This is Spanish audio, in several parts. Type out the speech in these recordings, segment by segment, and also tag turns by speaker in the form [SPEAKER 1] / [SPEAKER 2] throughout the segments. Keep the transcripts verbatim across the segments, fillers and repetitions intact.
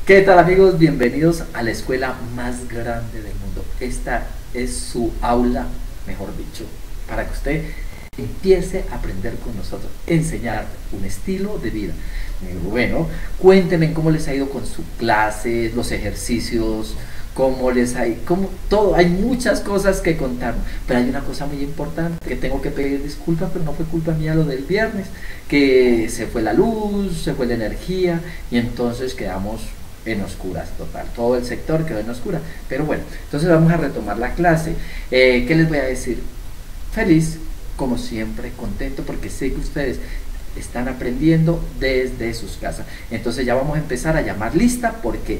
[SPEAKER 1] ¿Qué tal, amigos? Bienvenidos a la escuela más grande del mundo. Esta es su aula, mejor dicho, para que usted empiece a aprender con nosotros, enseñar un estilo de vida. Bueno, cuéntenme cómo les ha ido con su clase, los ejercicios, cómo les ha ido, cómo, todo. Hay muchas cosas que contar, pero hay una cosa muy importante que tengo que pedir disculpas, pero no fue culpa mía lo del viernes, que se fue la luz, se fue la energía y entonces quedamos en oscuras total, todo el sector quedó en oscura, pero bueno, entonces vamos a retomar la clase. eh, ¿qué les voy a decir? Feliz, como siempre, contento porque sé que ustedes están aprendiendo desde sus casas. Entonces ya vamos a empezar a llamar lista porque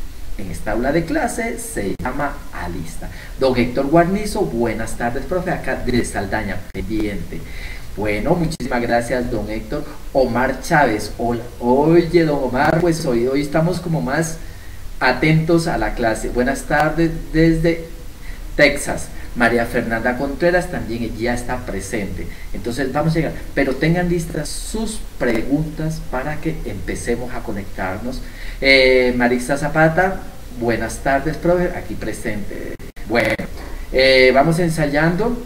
[SPEAKER 1] en esta aula de clase se llama a lista. Don Héctor Guarnizo, buenas tardes, profe, acá de Saldaña, pendiente. Bueno, muchísimas gracias, don Héctor. Omar Chávez, hola. Oye, don Omar, pues hoy, hoy estamos como más atentos a la clase. Buenas tardes desde Texas. María Fernanda Contreras también ya está presente. Entonces vamos a llegar, pero tengan listas sus preguntas para que empecemos a conectarnos. Eh, Marisa Zapata, buenas tardes, profe, aquí presente. Bueno, eh, vamos ensayando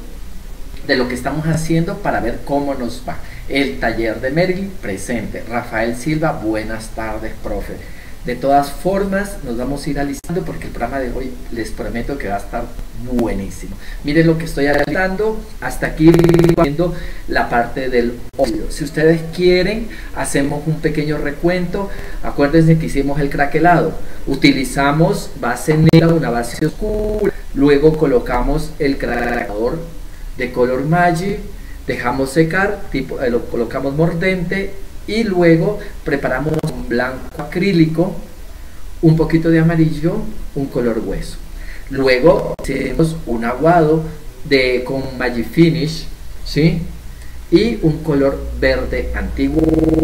[SPEAKER 1] de lo que estamos haciendo para ver cómo nos va. El taller de Merlin, presente. Rafael Silva, buenas tardes, profe. De todas formas, nos vamos a ir alistando porque el programa de hoy les prometo que va a estar buenísimo. Miren lo que estoy alistando. Hasta aquí viendo la parte del audio. Si ustedes quieren, hacemos un pequeño recuento. Acuérdense que hicimos el craquelado. Utilizamos base negra, una base oscura. Luego colocamos el craquelador de color Magic. Dejamos secar, tipo, eh, lo colocamos mordente. Y luego preparamos un blanco acrílico, un poquito de amarillo, un color hueso. Luego hacemos un aguado de, con Magic Finish, ¿sí? Y un color verde antiguo,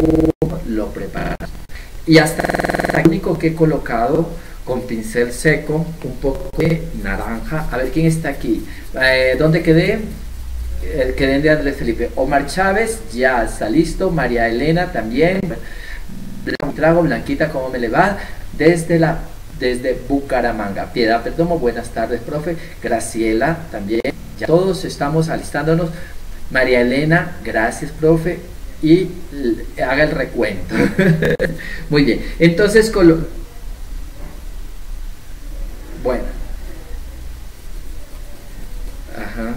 [SPEAKER 1] lo preparamos. Y hasta el único que he colocado con pincel seco, un poco de naranja. A ver quién está aquí. Eh, ¿Dónde quedé? El que den de Andrés Felipe. Omar Chávez ya está listo. María Elena también. Trago, Blanquita, ¿cómo me le va? Desde la desde Bucaramanga. Piedad Perdomo, buenas tardes, profe. Graciela también. Ya todos estamos alistándonos. María Elena, gracias, profe. Y haga el recuento. Muy bien. Entonces, colo bueno. Ajá.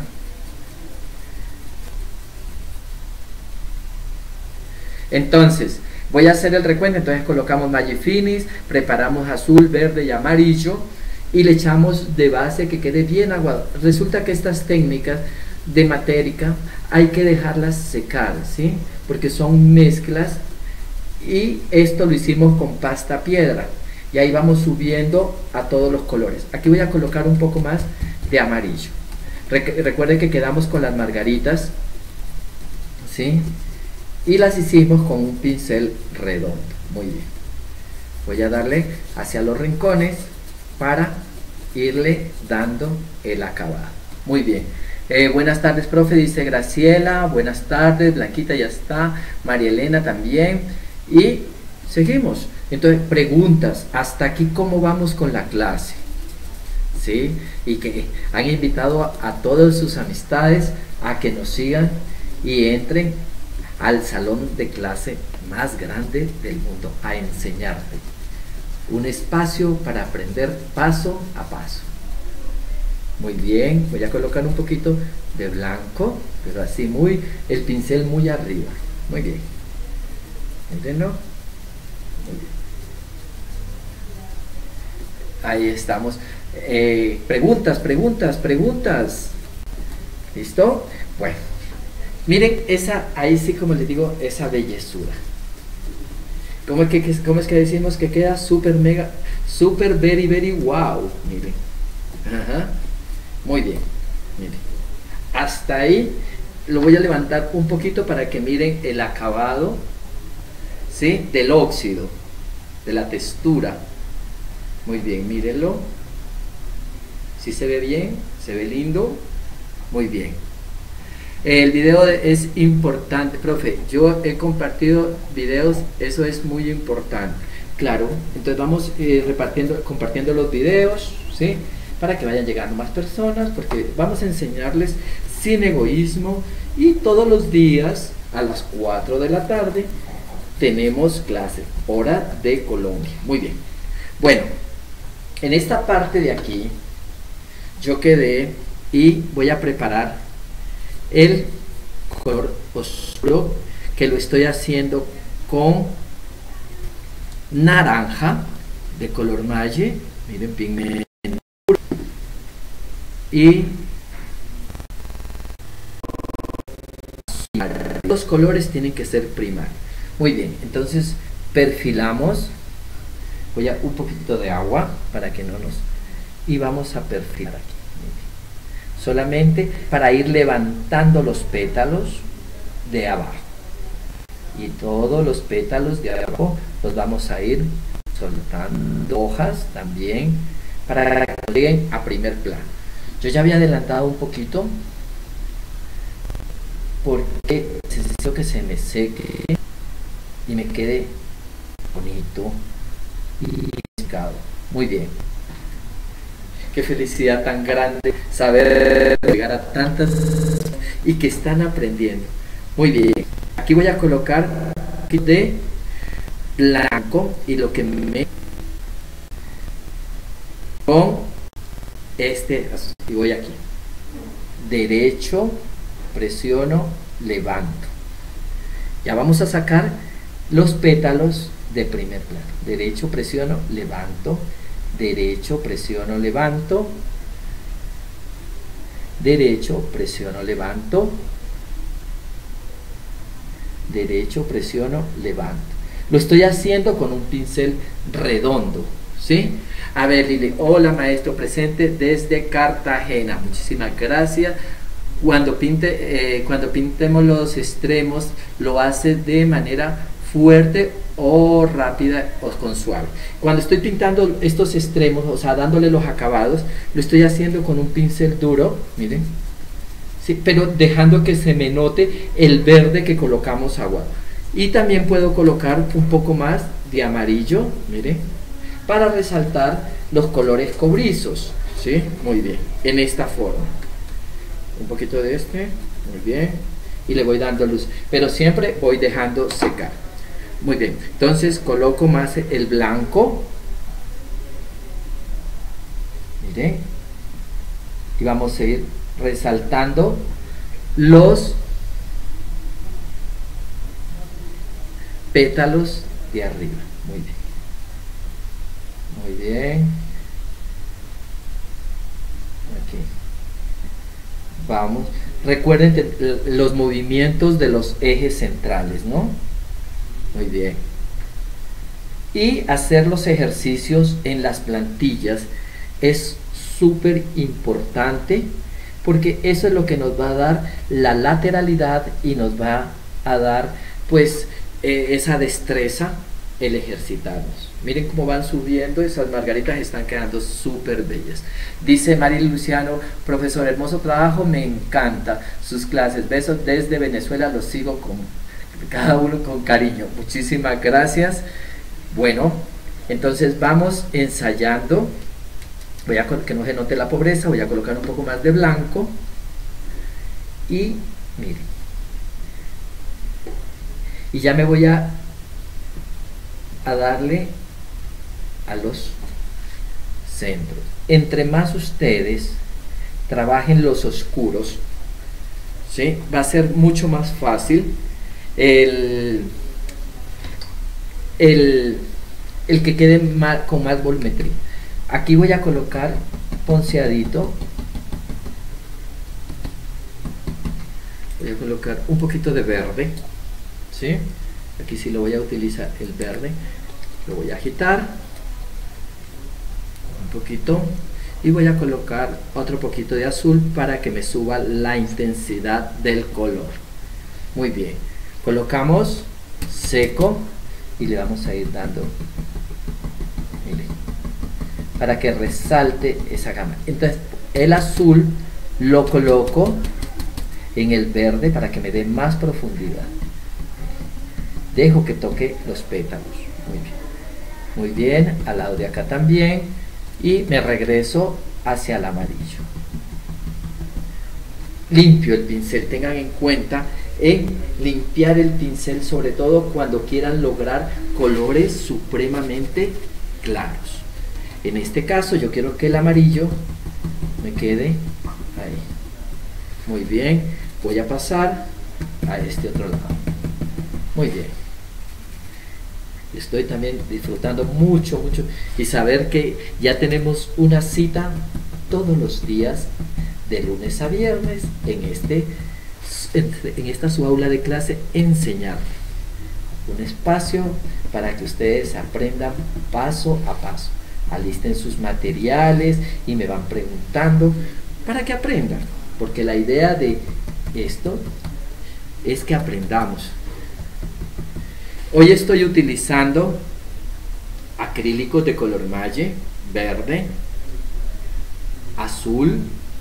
[SPEAKER 1] Entonces, voy a hacer el recuento. Entonces colocamos Magic Finish, preparamos azul, verde y amarillo y le echamos de base que quede bien aguado. Resulta que estas técnicas de matérica hay que dejarlas secar, ¿sí? Porque son mezclas y esto lo hicimos con pasta piedra y ahí vamos subiendo a todos los colores. Aquí voy a colocar un poco más de amarillo. Recuerden que quedamos con las margaritas, ¿sí? Y las hicimos con un pincel redondo. Muy bien, voy a darle hacia los rincones para irle dando el acabado. Muy bien. Eh, buenas tardes, profe, dice Graciela. Buenas tardes, Blanquita ya está. María Elena también. Y seguimos. Entonces, preguntas. Hasta aquí, ¿cómo vamos con la clase? ¿Sí? Y que han invitado a, a todas sus amistades a que nos sigan y entren al salón de clase más grande del mundo, a enseñarte. Un espacio para aprender paso a paso. Muy bien, voy a colocar un poquito de blanco, pero así muy, el pincel muy arriba. Muy bien. ¿Entiendo? Muy bien. Ahí estamos. Eh, preguntas, preguntas, preguntas. ¿Listo? Bueno. Miren, esa, ahí sí, como les digo, esa bellezura. ¿Cómo es que, cómo es que decimos que queda súper mega, súper very, very wow? Miren. Ajá. Muy bien. Miren. Hasta ahí lo voy a levantar un poquito para que miren el acabado, ¿sí? Del óxido, de la textura. Muy bien, mírenlo. ¿Sí se ve bien? ¿Se ve lindo? Muy bien. El video es importante, profe. Yo he compartido videos, eso es muy importante. Claro, entonces vamos eh, repartiendo, compartiendo los videos, ¿sí? Para que vayan llegando más personas, porque vamos a enseñarles sin egoísmo, y todos los días a las cuatro de la tarde tenemos clase, hora de Colombia. Muy bien. Bueno, en esta parte de aquí yo quedé y voy a preparar el color oscuro, que lo estoy haciendo con naranja de color malle, miren, pigmento, y los colores tienen que ser primarios. Muy bien, entonces perfilamos, voy a un poquito de agua para que no nos, y vamos a perfilar aquí, solamente para ir levantando los pétalos de abajo, y todos los pétalos de abajo los vamos a ir soltando, hojas también, para que lleguen a primer plano. Yo ya había adelantado un poquito porque necesito que se me seque y me quede bonito y secado. Muy bien. Qué felicidad tan grande saber llegar a tantas y que están aprendiendo. Muy bien. Aquí voy a colocar de blanco y lo que me con este y voy aquí. Derecho, presiono, levanto. Ya vamos a sacar los pétalos de primer plano. Derecho, presiono, levanto. Derecho, presiono, levanto. Derecho, presiono, levanto. Derecho, presiono, levanto. Lo estoy haciendo con un pincel redondo, ¿sí? A ver, dile, hola maestro, presente desde Cartagena. Muchísimas gracias. Cuando pinte, eh, cuando pintemos los extremos, lo hace de manera fuerte o rápida o con suave. Cuando estoy pintando estos extremos, o sea, dándole los acabados, lo estoy haciendo con un pincel duro, miren, sí, pero dejando que se me note el verde que colocamos agua. Y también puedo colocar un poco más de amarillo, miren, para resaltar los colores cobrizos, ¿sí? Muy bien, en esta forma. Un poquito de este, muy bien, y le voy dando luz, pero siempre voy dejando secar. Muy bien, entonces coloco más el blanco, miren, y vamos a ir resaltando los pétalos de arriba. Muy bien, muy bien, aquí vamos. Recuerden los movimientos de los ejes centrales, ¿no? Muy bien. Y hacer los ejercicios en las plantillas es súper importante, porque eso es lo que nos va a dar la lateralidad y nos va a dar pues eh, esa destreza, el ejercitarnos. Miren cómo van subiendo, esas margaritas están quedando súper bellas. Dice Maril Luciano, profesor, hermoso trabajo, me encanta sus clases, besos desde Venezuela, los sigo con cada uno con cariño. Muchísimas gracias. Bueno, entonces vamos ensayando. Voy a que no se note la pobreza, voy a colocar un poco más de blanco y miren, y ya me voy a a darle a los centros. Entre más ustedes trabajen los oscuros, ¿sí? Va a ser mucho más fácil el, el, el que quede más, con más volumetría. Aquí voy a colocar ponceadito, voy a colocar un poquito de verde, ¿sí? Aquí sí lo voy a utilizar el verde, lo voy a agitar un poquito y voy a colocar otro poquito de azul para que me suba la intensidad del color. Muy bien, colocamos seco y le vamos a ir dando, miren, para que resalte esa gama. Entonces el azul lo coloco en el verde para que me dé más profundidad. Dejo que toque los pétalos. Muy bien. Muy bien, al lado de acá también. Y me regreso hacia el amarillo. Limpio el pincel. Tengan en cuenta en limpiar el pincel, sobre todo cuando quieran lograr colores supremamente claros. En este caso yo quiero que el amarillo me quede ahí. Muy bien, voy a pasar a este otro lado. Muy bien. Estoy también disfrutando mucho, mucho, y saber que ya tenemos una cita todos los días, de lunes a viernes, en, este, en esta su aula de clase, enseñar. Un espacio para que ustedes aprendan paso a paso. Alisten sus materiales y me van preguntando para que aprendan, porque la idea de esto es que aprendamos. Hoy estoy utilizando acrílicos de color malle, verde, azul,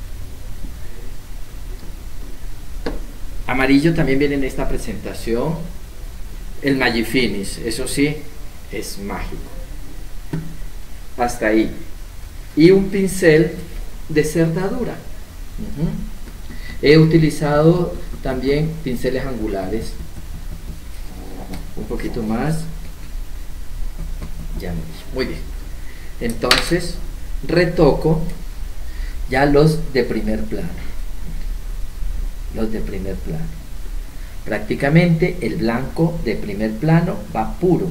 [SPEAKER 1] amarillo también viene en esta presentación, el Magifinish, eso sí, es mágico. Hasta ahí. Y un pincel de cerdadura. Uh-huh. He utilizado también pinceles angulares. Un poquito más. Ya me dije. Muy bien. Entonces, retoco ya los de primer plano. Los de primer plano. Prácticamente el blanco de primer plano va puro.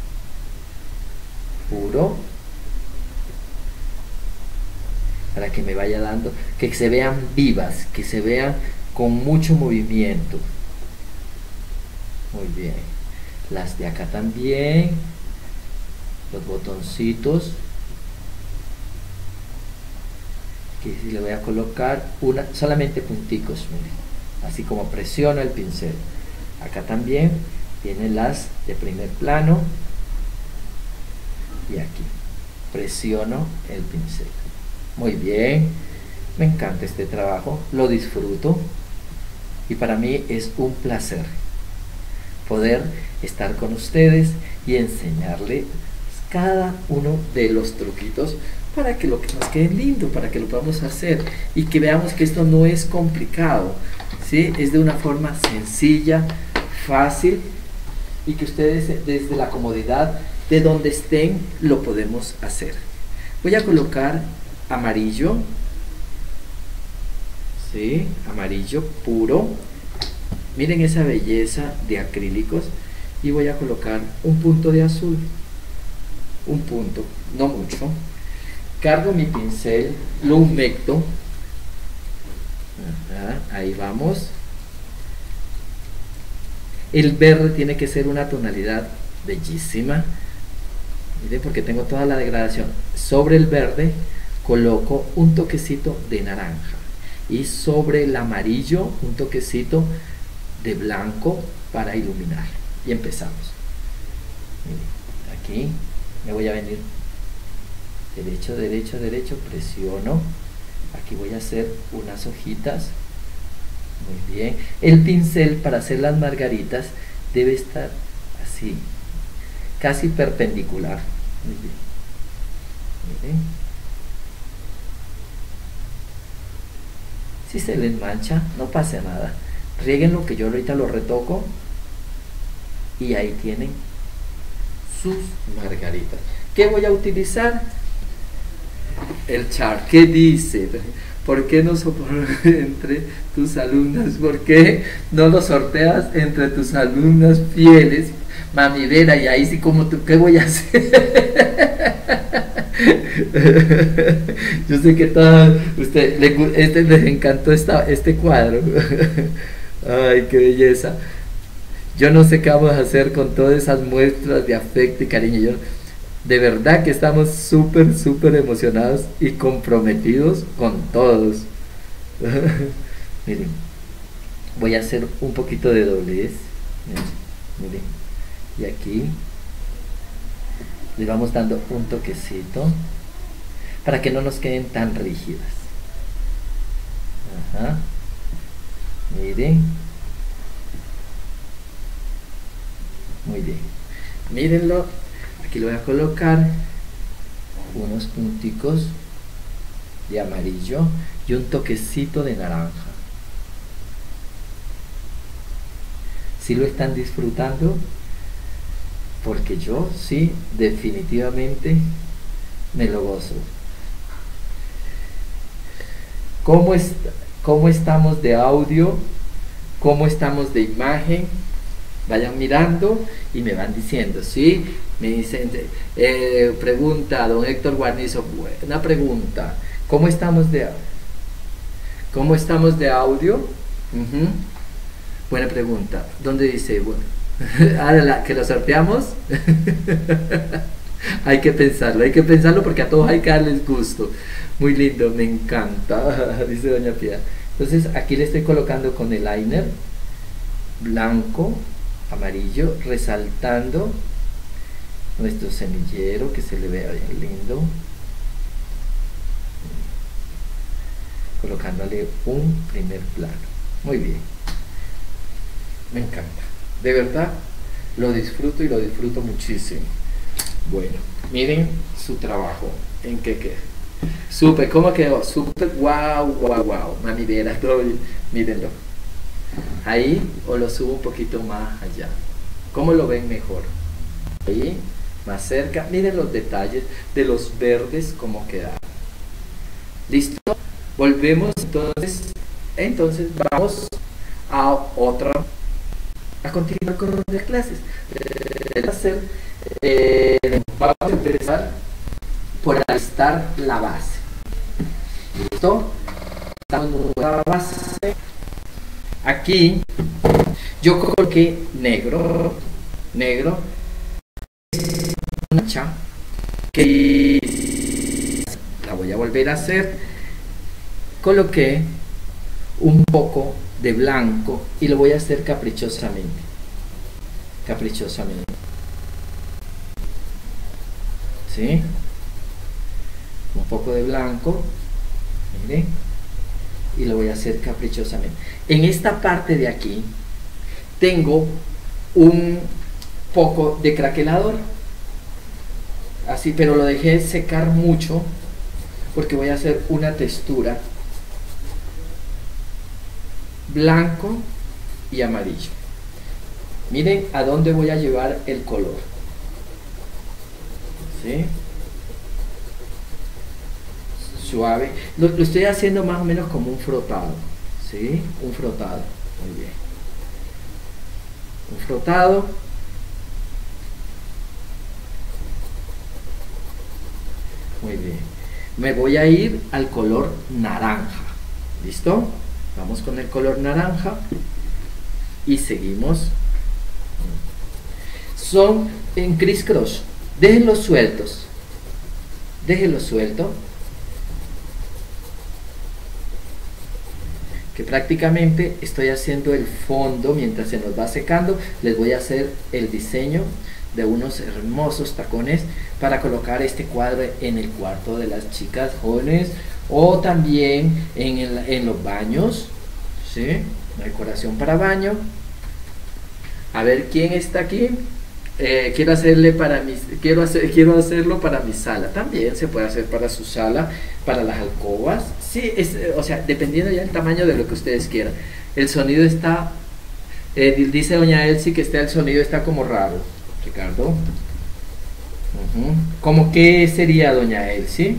[SPEAKER 1] Puro. Para que me vaya dando, que se vean vivas, que se vean con mucho movimiento. Muy bien. Las de acá también, los botoncitos, que si le voy a colocar una, solamente punticos, miren, así como presiono el pincel. Acá también vienen las de primer plano, y aquí presiono el pincel. Muy bien, me encanta este trabajo, lo disfruto y para mí es un placer poder estar con ustedes y enseñarles cada uno de los truquitos para que lo que nos quede lindo, para que lo podamos hacer y que veamos que esto no es complicado, ¿sí? Es de una forma sencilla, fácil, y que ustedes desde la comodidad de donde estén lo podemos hacer. Voy a colocar amarillo, ¿sí? Amarillo puro. Miren esa belleza de acrílicos, y voy a colocar un punto de azul, un punto, no mucho. Cargo mi pincel, lo humecto. Ajá, ahí vamos. El verde tiene que ser una tonalidad bellísima. Miren, porque tengo toda la degradación. Sobre el verde coloco un toquecito de naranja, y sobre el amarillo un toquecito de blanco para iluminar. Y empezamos. Miren, aquí me voy a venir derecho, derecho, derecho, presiono. Aquí voy a hacer unas hojitas. Muy bien. El pincel para hacer las margaritas debe estar así, casi perpendicular. Muy bien. Miren. Si se les mancha, no pasa nada. Riéguenlo, que yo ahorita lo retoco. Y ahí tienen sus margaritas. ¿Qué voy a utilizar? El chart. ¿Qué dice? ¿Por qué no soportas entre tus alumnas? ¿Por qué no lo sorteas entre tus alumnas fieles? Mami Vera, y ahí sí como tú, ¿qué voy a hacer? Yo sé que todos usted le, este, les encantó esta, este cuadro. Ay, qué belleza. Yo no sé qué vamos a hacer con todas esas muestras de afecto y cariño. Yo, de verdad que estamos súper, súper emocionados y comprometidos con todos. Miren, voy a hacer un poquito de doblez. Miren, miren. Y aquí le vamos dando un toquecito para que no nos queden tan rígidas. Ajá. Miren. Muy bien. Mírenlo. Aquí le voy a colocar unos punticos de amarillo y un toquecito de naranja. ¿Sí lo están disfrutando? Porque yo sí, definitivamente me lo gozo. ¿Cómo, est ¿Cómo estamos de audio? ¿Cómo estamos de imagen? Vayan mirando y me van diciendo, ¿sí? Me dicen, eh, pregunta don Héctor Guarnizo, buena pregunta. ¿Cómo estamos de, ¿cómo estamos de audio? Uh-huh. Buena pregunta. ¿Dónde dice? Bueno, ah, la, que lo sorteamos. Hay que pensarlo, hay que pensarlo porque a todos hay que darles gusto. Muy lindo, me encanta, dice doña Piedad. Entonces aquí le estoy colocando con el liner blanco, amarillo, resaltando nuestro semillero, que se le vea bien lindo, colocándole un primer plano. Muy bien, me encanta, de verdad lo disfruto y lo disfruto muchísimo. Bueno, miren su trabajo, en qué queda. Súper, ¿cómo quedó? Súper, wow, wow, wow. Mami Vera, mírenlo. Ahí, o lo subo un poquito más allá. ¿Cómo lo ven mejor? Ahí, más cerca. Miren los detalles de los verdes, cómo quedaron. ¿Listo? Volvemos entonces. Entonces vamos a otra. A continuar con las clases. Hacer, eh, vamos a empezar por alistar la base. ¿Listo? Estamos en la base. Aquí yo coloqué negro. Negro es una mancha que la voy a volver a hacer. Coloqué un poco de blanco y lo voy a hacer caprichosamente. Caprichosamente. ¿Sí? Un poco de blanco, mire, y lo voy a hacer caprichosamente. En esta parte de aquí tengo un poco de craquelador, así, pero lo dejé secar mucho porque voy a hacer una textura blanco y amarillo. Miren a dónde voy a llevar el color, ¿sí? Suave, lo, lo estoy haciendo más o menos como un frotado, ¿sí? Un frotado, muy bien. Un frotado. Muy bien. Me voy a ir al color naranja. ¿Listo? Vamos con el color naranja y seguimos. Son en criss cross. Déjenlos sueltos. Déjenlos sueltos. Que prácticamente estoy haciendo el fondo mientras se nos va secando. Les voy a hacer el diseño de unos hermosos tacones para colocar este cuadro en el cuarto de las chicas jóvenes o también en, el, en los baños, ¿sí? Una decoración para baño. A ver quién está aquí. Eh, quiero hacerle para mis, quiero hacer, quiero hacerlo para mi sala. También se puede hacer para su sala, para las alcobas. Sí, es, o sea, dependiendo ya del tamaño de lo que ustedes quieran. El sonido está, eh, dice doña Elsie que está, el sonido está como raro, Ricardo. Uh-huh. ¿Cómo qué sería doña Elsie?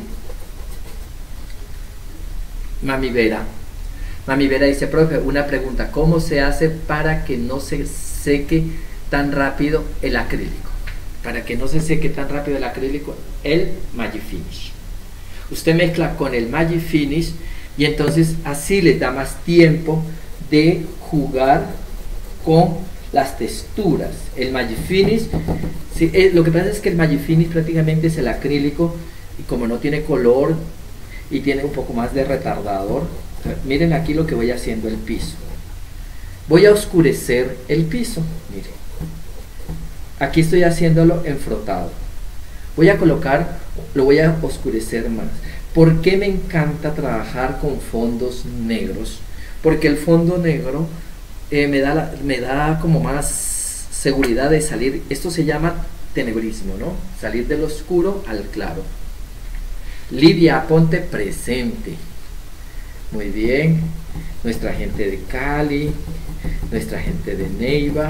[SPEAKER 1] Mami Vera. Mami Vera dice, profe, una pregunta, ¿cómo se hace para que no se seque tan rápido el acrílico? Para que no se seque tan rápido el acrílico, el Magifinish. Usted mezcla con el Magifinish y entonces así le da más tiempo de jugar con las texturas. El Magifinish, sí, eh, lo que pasa es que el Magifinish prácticamente es el acrílico y como no tiene color y tiene un poco más de retardador, miren aquí lo que voy haciendo el piso. Voy a oscurecer el piso, miren. Aquí estoy haciéndolo en frotado. Voy a colocar, lo voy a oscurecer más. ¿Por qué me encanta trabajar con fondos negros? Porque el fondo negro eh, me, da la, me da como más seguridad de salir. Esto se llama tenebrismo, ¿no? Salir del oscuro al claro. Lidia, ponte presente. Muy bien. Nuestra gente de Cali, nuestra gente de Neiva,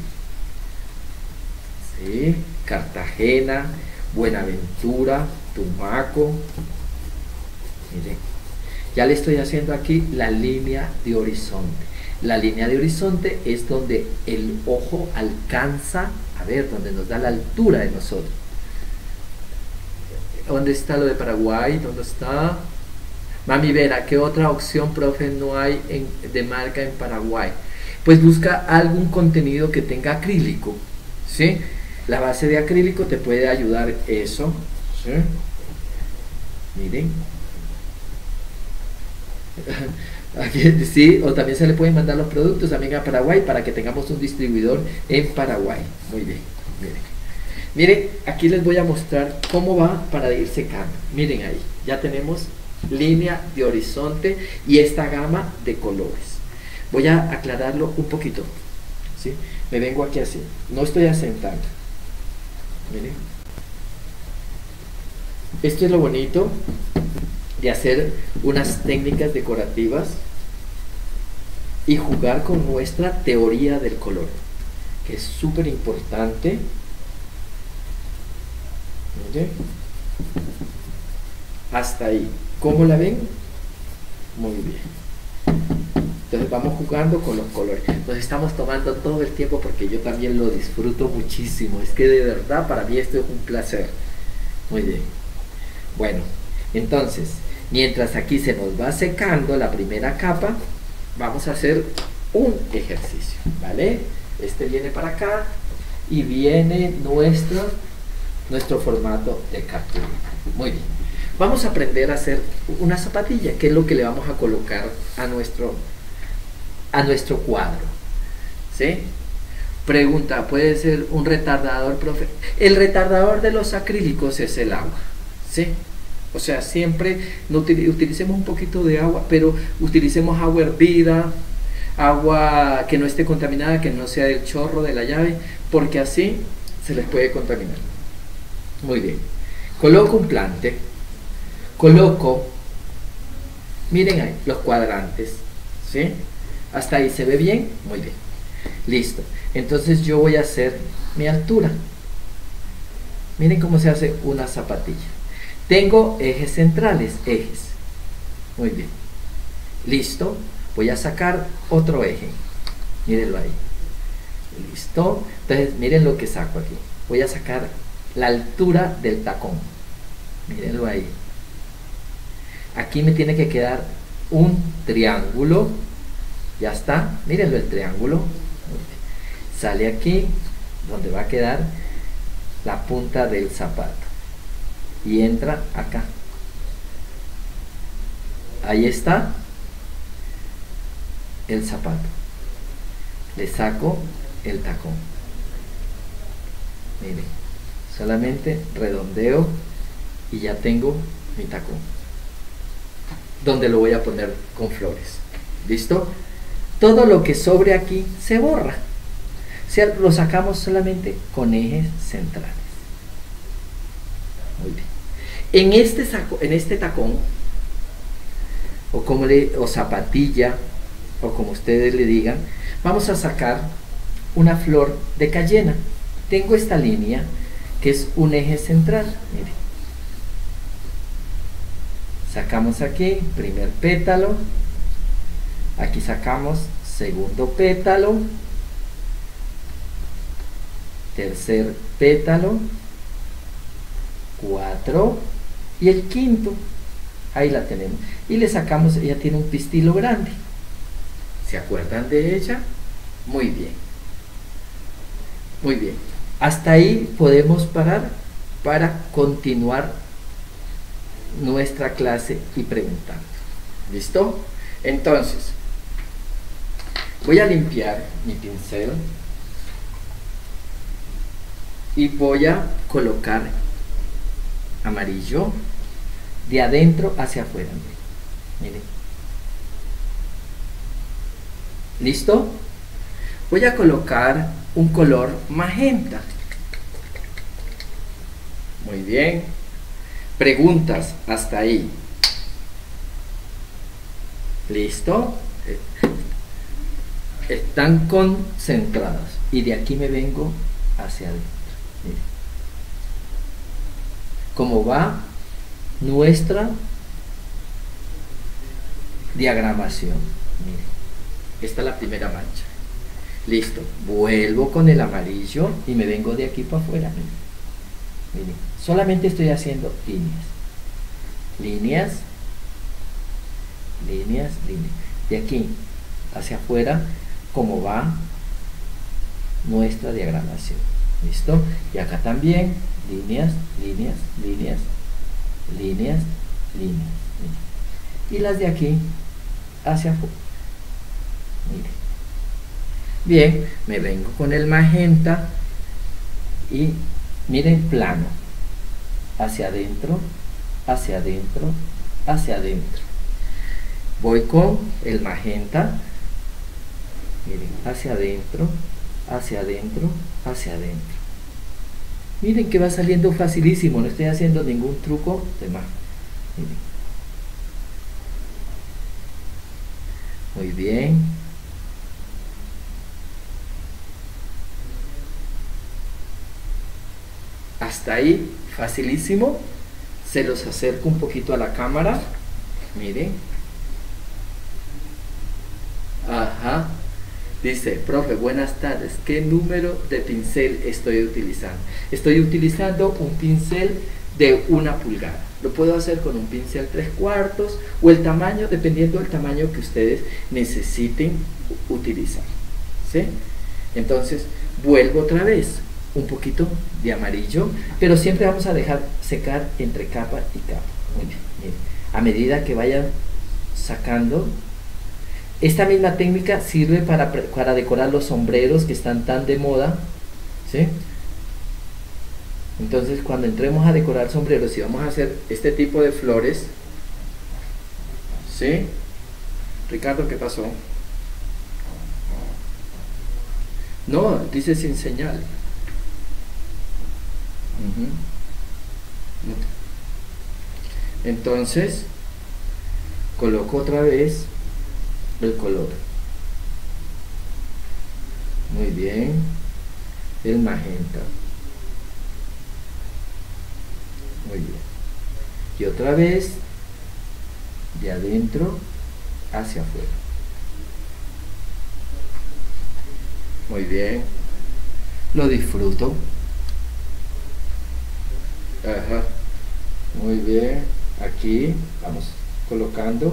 [SPEAKER 1] ¿sí? Cartagena, Buenaventura, Tumaco. Miren, ya le estoy haciendo aquí la línea de horizonte. La línea de horizonte es donde el ojo alcanza, a ver, donde nos da la altura de nosotros. ¿Dónde está lo de Paraguay? ¿Dónde está? Mami Vera, ¿qué otra opción, profe, no hay en, de marca en Paraguay? Pues busca algún contenido que tenga acrílico, ¿sí? La base de acrílico te puede ayudar eso, ¿sí? Miren. Aquí, sí, o también se le pueden mandar los productos también a Paraguay para que tengamos un distribuidor en Paraguay. Muy bien, miren. Miren, aquí les voy a mostrar cómo va para ir secando. Miren ahí, ya tenemos línea de horizonte y esta gama de colores. Voy a aclararlo un poquito, ¿sí? Me vengo aquí así, no estoy asentando. Miren. Esto es lo bonito de hacer unas técnicas decorativas y jugar con nuestra teoría del color, que es súper importante. Miren. Hasta ahí. ¿Cómo la ven? Muy bien. Entonces vamos jugando con los colores. Nos estamos tomando todo el tiempo porque yo también lo disfruto muchísimo. Es que de verdad para mí esto es un placer. Muy bien. Bueno, entonces, mientras aquí se nos va secando la primera capa, vamos a hacer un ejercicio, ¿vale? Este viene para acá y viene nuestro, nuestro formato de captura. Muy bien. Vamos a aprender a hacer una zapatilla, que es lo que le vamos a colocar a nuestro, a nuestro cuadro, ¿sí? Pregunta, ¿puede ser un retardador, profe? El retardador de los acrílicos es el agua, ¿sí? O sea, siempre no utilicemos un poquito de agua, pero utilicemos agua hervida, agua que no esté contaminada, que no sea del chorro de la llave, porque así se les puede contaminar. Muy bien. Coloco un plante, coloco, miren ahí, los cuadrantes, ¿sí? Hasta ahí, ¿se ve bien? Muy bien. Listo. Entonces yo voy a hacer mi altura. Miren cómo se hace una zapatilla. Tengo ejes centrales, ejes. Muy bien. Listo. Voy a sacar otro eje. Mírenlo ahí. Listo. Entonces, miren lo que saco aquí. Voy a sacar la altura del tacón. Mírenlo ahí. Aquí me tiene que quedar un triángulo. Ya está. Mírenlo el triángulo. Sale aquí, donde va a quedar la punta del zapato. Y entra acá. Ahí está el zapato. Le saco el tacón. Miren, solamente redondeo y ya tengo mi tacón, donde lo voy a poner con flores. ¿Listo? Todo lo que sobre aquí se borra. O sea, lo sacamos solamente con ejes centrales. Muy bien. En este, saco, en este tacón, o, como le, o zapatilla, o como ustedes le digan, vamos a sacar una flor de cayena. Tengo esta línea que es un eje central. Miren. Sacamos aquí primer pétalo, aquí sacamos segundo pétalo, tercer pétalo, cuatro y el quinto. Ahí la tenemos. Y le sacamos, ella tiene un pistilo grande. ¿Se acuerdan de ella? Muy bien. Muy bien. Hasta ahí podemos parar para continuar nuestra clase y preguntar. ¿Listo? Entonces, voy a limpiar mi pincel y voy a colocar amarillo de adentro hacia afuera. Miren. ¿Listo? Voy a colocar un color magenta. Muy bien. Preguntas hasta ahí. ¿Listo? Están concentradas. Y de aquí me vengo hacia adentro. Miren. ¿Cómo va nuestra diagramación? Miren. Esta es la primera mancha. Listo. Vuelvo con el amarillo y me vengo de aquí para afuera. Miren. Miren. Solamente estoy haciendo líneas. Líneas. Líneas, líneas. De aquí hacia afuera, como va nuestra diagramación. ¿Listo? Y acá también, líneas, líneas, líneas, líneas, líneas. Miren. Y las de aquí hacia afuera. Miren. Bien, me vengo con el magenta y miren, plano. Hacia adentro, hacia adentro, hacia adentro. Voy con el magenta, miren, hacia adentro, hacia adentro, hacia adentro. Miren que va saliendo facilísimo, no estoy haciendo ningún truco de más. Miren. Muy bien. Hasta ahí, facilísimo. Se los acerco un poquito a la cámara. Miren. Ajá. Dice, profe, buenas tardes. ¿Qué número de pincel estoy utilizando? Estoy utilizando un pincel de una pulgada. Lo puedo hacer con un pincel tres cuartos o el tamaño, dependiendo del tamaño que ustedes necesiten utilizar. ¿Sí? Entonces, vuelvo otra vez. Un poquito de amarillo, pero siempre vamos a dejar secar entre capa y capa. Muy bien, miren. A medida que vayan sacando, esta misma técnica sirve para, para decorar los sombreros que están tan de moda, ¿sí? Entonces, cuando entremos a decorar sombreros y vamos a hacer este tipo de flores, ¿sí? Ricardo, ¿qué pasó? No, dice sin señal. Uh-huh. Entonces coloco otra vez el color. Muy bien. El magenta. Muy bien. Y otra vez de adentro hacia afuera. Muy bien. Lo disfruto. Ajá. Muy bien. Aquí vamos colocando.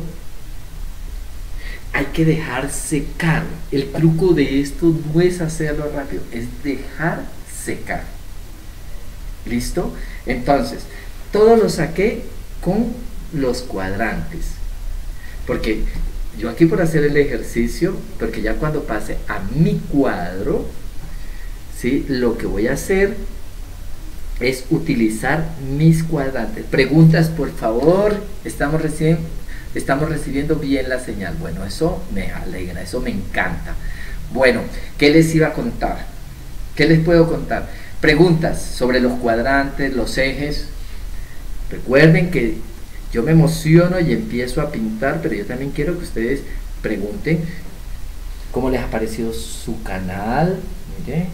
[SPEAKER 1] Hay que dejar secar. El truco de esto no es hacerlo rápido, es dejar secar. ¿Listo? Entonces, todo lo saqué con los cuadrantes. Porque yo aquí por hacer el ejercicio, porque ya cuando pase a mi cuadro, ¿sí? Lo que voy a hacer es utilizar mis cuadrantes. Preguntas, por favor. Estamos recién, estamos recibiendo bien la señal. Bueno, eso me alegra, eso me encanta. Bueno, ¿qué les iba a contar? ¿Qué les puedo contar? Preguntas sobre los cuadrantes, los ejes. Recuerden que yo me emociono y empiezo a pintar, pero yo también quiero que ustedes pregunten cómo les ha parecido su canal. Mire.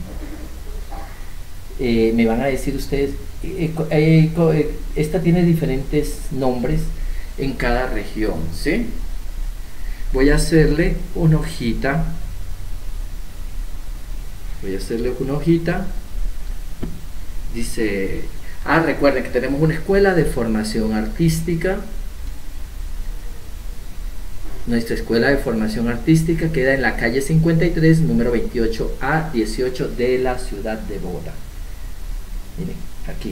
[SPEAKER 1] Eh, me van a decir ustedes, eh, eh, eh, esta tiene diferentes nombres en cada región, ¿sí? Voy a hacerle una hojita, voy a hacerle una hojita, dice, ah, recuerden que tenemos una escuela de formación artística. Nuestra escuela de formación artística queda en la calle cincuenta y tres, número veintiocho a dieciocho de la ciudad de Bogotá. Miren, aquí.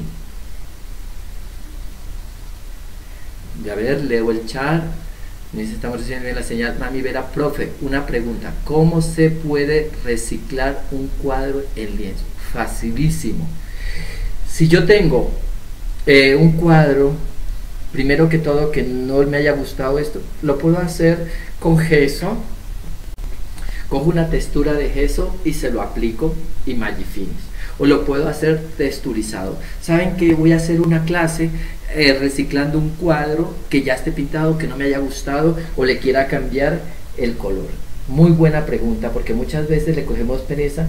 [SPEAKER 1] A ver, leo el chat. Me dice, estamos recibiendo la señal. Mami Vera, profe, una pregunta. ¿Cómo se puede reciclar un cuadro en lienzo? Facilísimo. Si yo tengo eh, un cuadro, primero que todo, que no me haya gustado esto, lo puedo hacer con gesso. Cojo una textura de gesso y se lo aplico y Magifines. o lo puedo hacer texturizado. ¿Saben que voy a hacer una clase eh, reciclando un cuadro que ya esté pintado, que no me haya gustado o le quiera cambiar el color? Muy buena pregunta, porque muchas veces le cogemos pereza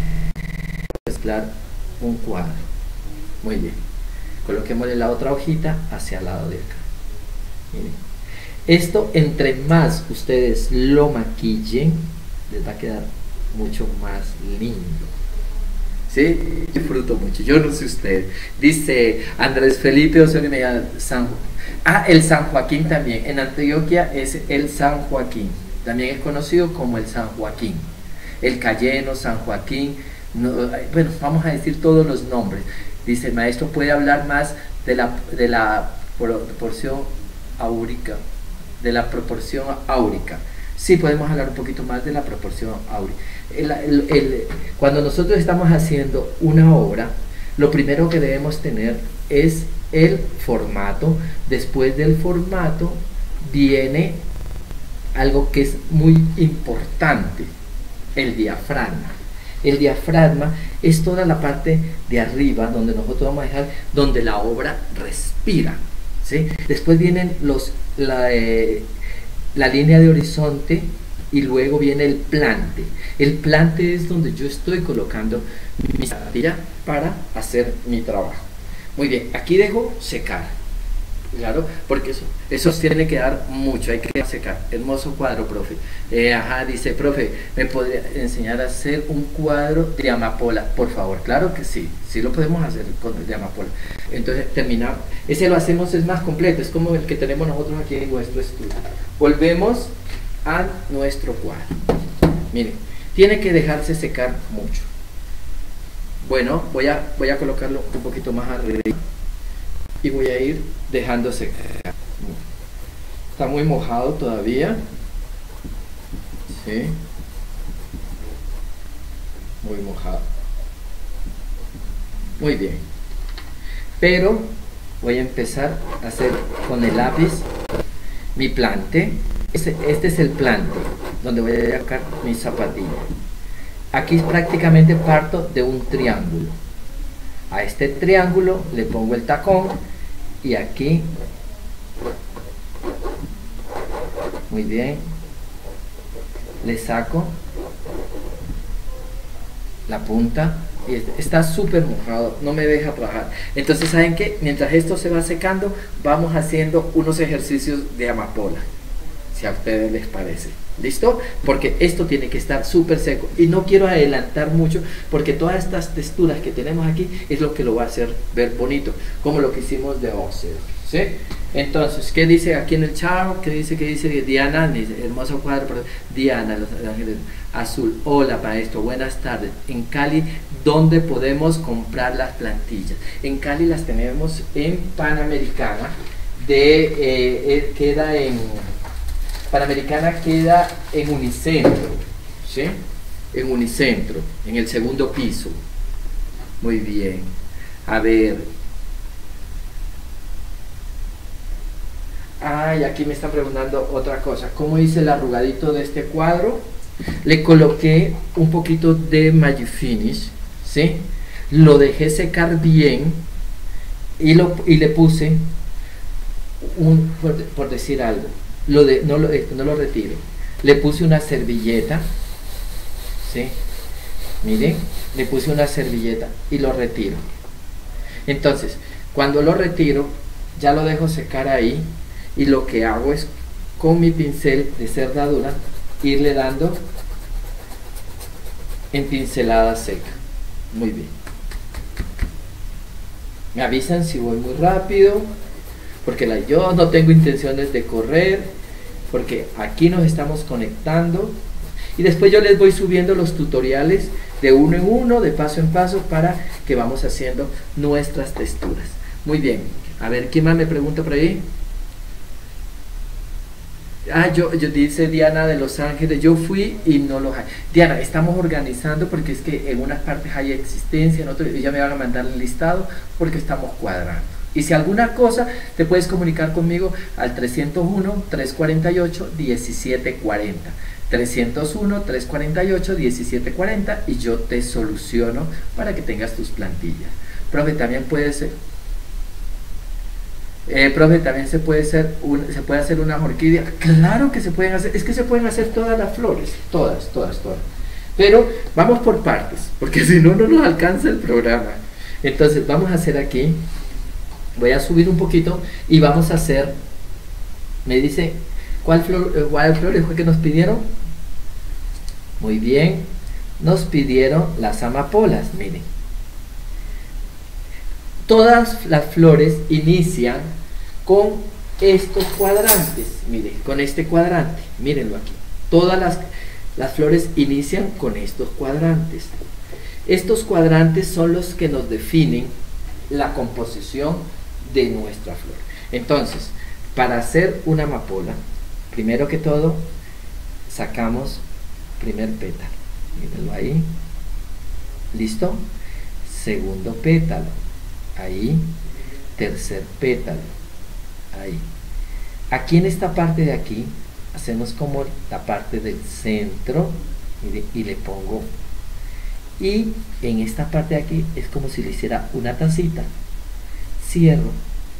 [SPEAKER 1] mezclar un cuadro. Muy bien, coloquémosle la otra hojita hacia el lado de acá. Miren, esto entre más ustedes lo maquillen, les va a quedar mucho más lindo. ¿Sí? Disfruto mucho, yo no sé usted. Dice Andrés Felipe Osorio Medina, San Ah, el San Joaquín también. En Antioquia es el San Joaquín. También es conocido como el San Joaquín. El Cayeno, San Joaquín. No, bueno, vamos a decir todos los nombres. Dice el maestro, puede hablar más de la, de la proporción áurica. De la proporción áurica. Sí, podemos hablar un poquito más de la proporción áurica. El, el, el, cuando nosotros estamos haciendo una obra, lo primero que debemos tener es el formato. Después del formato viene algo que es muy importante, el diafragma. El diafragma es toda la parte de arriba donde nosotros vamos a dejar, donde la obra respira, ¿sí? Después vienen los la, eh, la línea de horizonte y luego viene el plante. El plante es donde yo estoy colocando mi zapatilla para hacer mi trabajo. Muy bien, aquí dejo secar, claro, porque eso, eso tiene que dar mucho, hay que secar. Hermoso cuadro, profe. Eh, ajá, dice, profe, ¿me podría enseñar a hacer un cuadro de amapola? Por favor, claro que sí, sí lo podemos hacer con el de amapola. Entonces terminamos, ese lo hacemos, es más completo, es como el que tenemos nosotros aquí en nuestro estudio. Volvemos a nuestro cuadro. Miren, tiene que dejarse secar mucho. Bueno, voy a, voy a colocarlo un poquito más arriba y voy a ir dejando secar. Está muy mojado todavía. Sí. Muy mojado. Muy bien. Pero voy a empezar a hacer con el lápiz mi plante. Este, este es el plante donde voy a sacar mi zapatilla. Aquí prácticamente parto de un triángulo. A este triángulo le pongo el tacón y aquí, muy bien, le saco la punta y está súper mojado, no me deja trabajar. Entonces, ¿saben qué? Mientras esto se va secando, vamos haciendo unos ejercicios de amapola, si a ustedes les parece. ¿Listo? Porque esto tiene que estar súper seco y no quiero adelantar mucho porque todas estas texturas que tenemos aquí es lo que lo va a hacer ver bonito, como lo que hicimos de óseo, ¿sí? Entonces, ¿qué dice aquí en el chat? ¿Qué dice? ¿Qué dice Diana? Dice, hermoso cuadro. Diana, Los Ángeles Azul. Hola maestro, buenas tardes. En Cali, ¿dónde podemos comprar las plantillas? En Cali las tenemos en Panamericana, de, eh, eh, queda en... Panamericana queda en Unicentro, ¿sí? En Unicentro, en el segundo piso. Muy bien. A ver. Ah, y aquí me están preguntando otra cosa. ¿Cómo hice el arrugadito de este cuadro? Le coloqué un poquito de Magic Finish, ¿sí? Lo dejé secar bien y, lo, y le puse, un, por, por decir algo, Lo de, no, lo, no lo retiro, le puse una servilleta, ¿sí? Miren, le puse una servilleta y lo retiro. Entonces, cuando lo retiro, ya lo dejo secar ahí y lo que hago es con mi pincel de cerradura irle dando en pincelada seca. Muy bien. Me avisan si voy muy rápido, porque la, yo no tengo intenciones de correr, porque aquí nos estamos conectando y después yo les voy subiendo los tutoriales de uno en uno, de paso en paso, para que vamos haciendo nuestras texturas. Muy bien, a ver, ¿quién más me pregunta por ahí? Ah, yo, yo dice Diana de Los Ángeles, yo fui y no los hay. Diana, estamos organizando porque es que en unas partes hay existencia, en otras ya me van a mandar el listado porque estamos cuadrando. Y si alguna cosa, te puedes comunicar conmigo al trescientos uno, trescientos cuarenta y ocho, diecisiete cuarenta. trescientos uno, trescientos cuarenta y ocho, diecisiete cuarenta y yo te soluciono para que tengas tus plantillas. Profe, también puede ser, eh, profe, también se puede, ser un, se puede hacer una orquídea. Claro que se pueden hacer, es que se pueden hacer todas las flores, todas, todas, todas. Pero vamos por partes, porque si no, no nos alcanza el programa. Entonces vamos a hacer aquí, voy a subir un poquito y vamos a hacer, me dice, ¿cuál flor, cuál flores fue que nos pidieron? Muy bien, nos pidieron las amapolas, miren. Todas las flores inician con estos cuadrantes, miren, con este cuadrante, mírenlo aquí. Todas las, las flores inician con estos cuadrantes. Estos cuadrantes son los que nos definen la composición de nuestra flor. Entonces, para hacer una amapola, primero que todo, sacamos primer pétalo. Mírenlo ahí. ¿Listo? Segundo pétalo. Ahí. Tercer pétalo. Ahí. Aquí en esta parte de aquí, hacemos como la parte del centro. Mire, y le pongo. Y en esta parte de aquí es como si le hiciera una tacita. Cierro.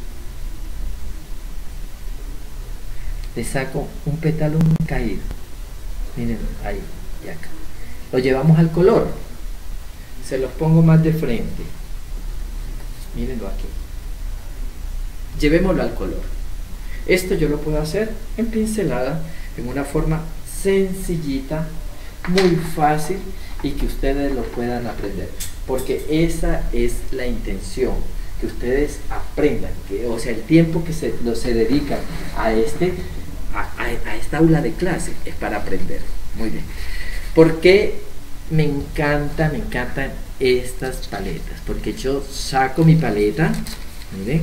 [SPEAKER 1] Le saco un pétalo caído. Miren, ahí y acá. Lo llevamos al color. Se los pongo más de frente. Mírenlo aquí. Llevémoslo al color. Esto yo lo puedo hacer en pincelada, en una forma sencillita, muy fácil y que ustedes lo puedan aprender. Porque esa es la intención. Que ustedes aprendan, que, o sea, el tiempo que se, lo, se dedican a, este, a, a, a esta aula de clase es para aprender. Muy bien. Porque me encanta, me encantan estas paletas. Porque yo saco mi paleta, miren,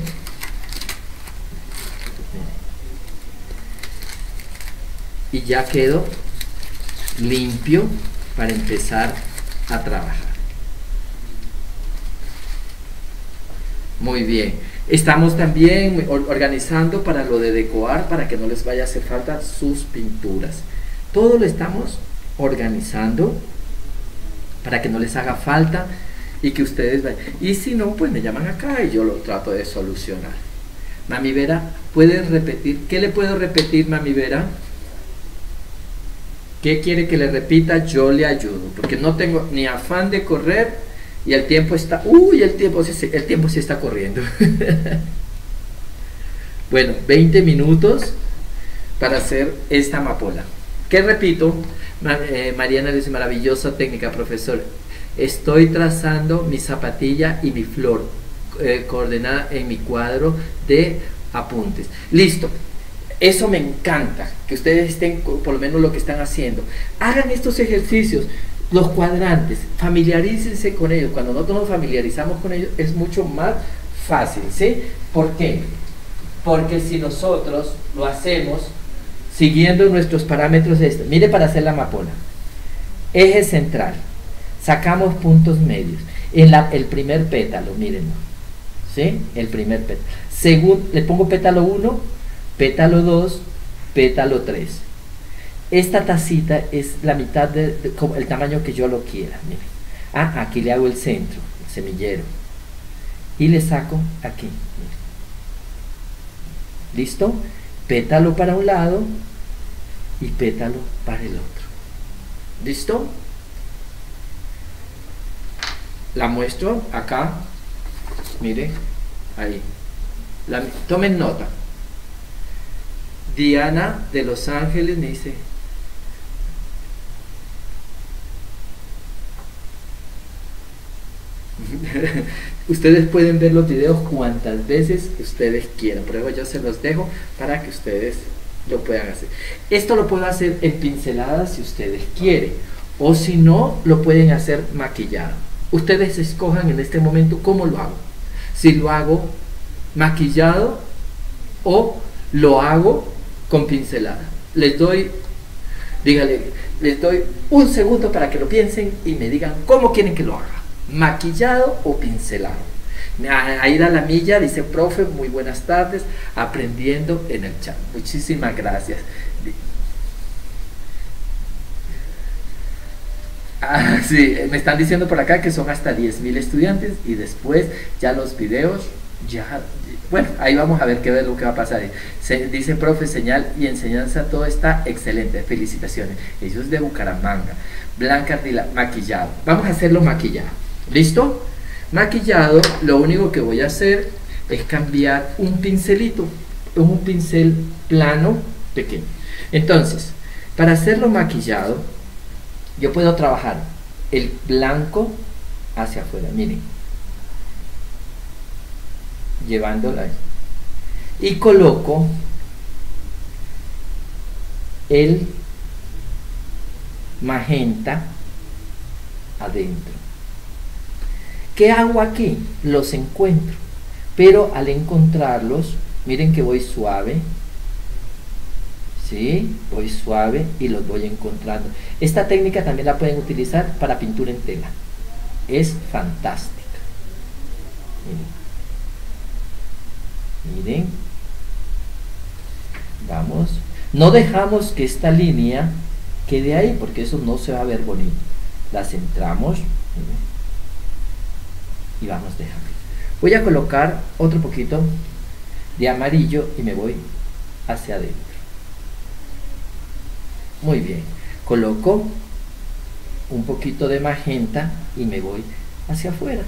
[SPEAKER 1] y ya quedo limpio para empezar a trabajar. Muy bien, estamos también organizando para lo de decorar, para que no les vaya a hacer falta sus pinturas. Todo lo estamos organizando para que no les haga falta y que ustedes vayan. Y si no, pues me llaman acá y yo lo trato de solucionar. Mami Vera, ¿puedes repetir? ¿Qué le puedo repetir, Mami Vera? ¿Qué quiere que le repita? Yo le ayudo, porque no tengo ni afán de correr. Y el tiempo está, uy, el tiempo, el tiempo sí está corriendo. Bueno, veinte minutos para hacer esta amapola. ¿Qué repito? Eh, Mariana dice, maravillosa técnica, profesor. Estoy trazando mi zapatilla y mi flor eh, coordenada en mi cuadro de apuntes. Listo. Eso me encanta, que ustedes estén, por lo menos lo que están haciendo. Hagan estos ejercicios. Los cuadrantes, familiarícense con ellos. Cuando nosotros nos familiarizamos con ellos es mucho más fácil, ¿sí? ¿Por qué? Porque si nosotros lo hacemos siguiendo nuestros parámetros, este, mire, para hacer la amapola, eje central, sacamos puntos medios, en la, el primer pétalo, mírenlo, ¿sí? El primer pétalo, según, le pongo pétalo uno, pétalo dos, pétalo tres. Esta tacita es la mitad del de, de, el tamaño que yo lo quiera. Miren. Ah, aquí le hago el centro, el semillero. Y le saco aquí. Miren. ¿Listo? Pétalo para un lado y pétalo para el otro. ¿Listo? La muestro acá. Mire, ahí. La, tomen nota. Diana de Los Ángeles me dice, ustedes pueden ver los videos cuantas veces que ustedes quieran, por eso yo se los dejo para que ustedes lo puedan hacer. Esto lo puedo hacer en pinceladas si ustedes quieren, o si no, lo pueden hacer maquillado. Ustedes escojan en este momento cómo lo hago. Si lo hago maquillado o lo hago con pincelada. Les doy, dígale, les doy un segundo para que lo piensen y me digan cómo quieren que lo haga, maquillado o pincelado. Aida Lamilla dice, profe, muy buenas tardes, aprendiendo en el chat. Muchísimas gracias. Ah, sí, me están diciendo por acá que son hasta diez mil estudiantes y después ya los videos, ya, bueno, ahí vamos a ver qué es lo que va a pasar. Se, dice, profe, señal y enseñanza, todo está excelente, felicitaciones. Ellos de Bucaramanga. Blanca Ardila, maquillado. Vamos a hacerlo maquillado. ¿Listo? Maquillado, lo único que voy a hacer es cambiar un pincelito, un pincel plano pequeño. Entonces, para hacerlo maquillado, yo puedo trabajar el blanco hacia afuera, miren, llevándola, y coloco el magenta adentro. ¿Qué hago aquí? Los encuentro, pero al encontrarlos, miren que voy suave, ¿sí? Voy suave y los voy encontrando. Esta técnica también la pueden utilizar para pintura en tela. Es fantástica. Miren. Miren. Vamos. No dejamos que esta línea quede ahí porque eso no se va a ver bonito. La centramos. Miren. Y vamos dejando. Voy a colocar otro poquito de amarillo y me voy hacia adentro. Muy bien, coloco un poquito de magenta y me voy hacia afuera.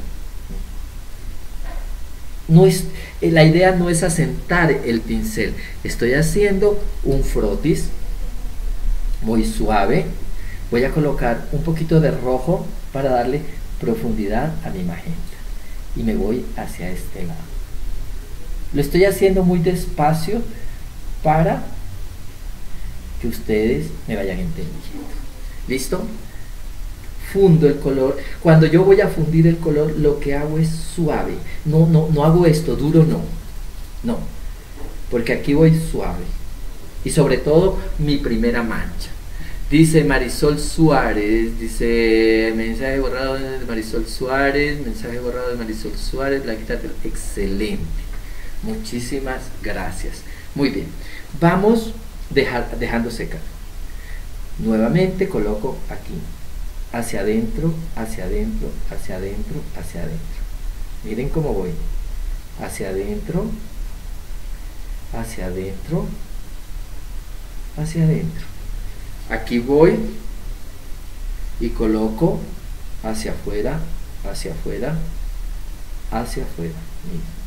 [SPEAKER 1] No es, la idea no es asentar el pincel, estoy haciendo un frotis muy suave. Voy a colocar un poquito de rojo para darle profundidad a mi magenta y me voy hacia este lado. Lo estoy haciendo muy despacio para que ustedes me vayan entendiendo. ¿Listo? Fundo el color. Cuando yo voy a fundir el color, lo que hago es suave. No, no, no hago esto, duro no. No. Porque aquí voy suave. Y sobre todo, mi primera mancha. Dice Marisol Suárez, dice, mensaje borrado de Marisol Suárez, mensaje borrado de Marisol Suárez, la guitarra, excelente. Muchísimas gracias. Muy bien. Vamos dejar, dejando secar. Nuevamente coloco aquí, hacia adentro, hacia adentro, hacia adentro, hacia adentro. Miren cómo voy. Hacia adentro, hacia adentro, hacia adentro. Aquí voy y coloco hacia afuera, hacia afuera, hacia afuera. Miren.